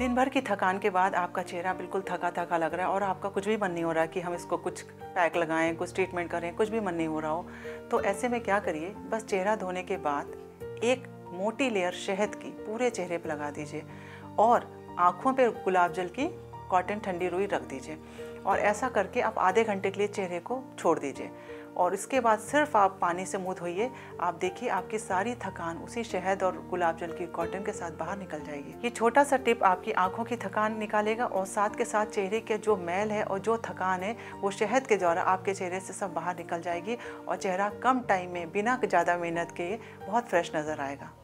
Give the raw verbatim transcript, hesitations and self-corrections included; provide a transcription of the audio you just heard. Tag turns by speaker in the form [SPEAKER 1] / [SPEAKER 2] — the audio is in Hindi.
[SPEAKER 1] दिन भर की थकान के बाद आपका चेहरा बिल्कुल थका थका लग रहा है और आपका कुछ भी मन नहीं हो रहा कि हम इसको कुछ पैक लगाएं, कुछ ट्रीटमेंट करें, कुछ भी मन नहीं हो रहा हो, तो ऐसे में क्या करिए, बस चेहरा धोने के बाद एक मोटी लेयर शहद की पूरे चेहरे पर लगा दीजिए और आँखों पे गुलाब जल की कॉटन ठंडी रुई रख दीजिए और ऐसा करके आप आधे घंटे के लिए चेहरे को छोड़ दीजिए और इसके बाद सिर्फ आप पानी से मुँह धोइए। आप देखिए आपकी सारी थकान उसी शहद और गुलाब जल की कॉटन के साथ बाहर निकल जाएगी। ये छोटा सा टिप आपकी आंखों की थकान निकालेगा और साथ के साथ चेहरे के जो मैल है और जो थकान है वो शहद के द्वारा आपके चेहरे से सब बाहर निकल जाएगी और चेहरा कम टाइम में बिना ज़्यादा मेहनत के बहुत फ्रेश नज़र आएगा।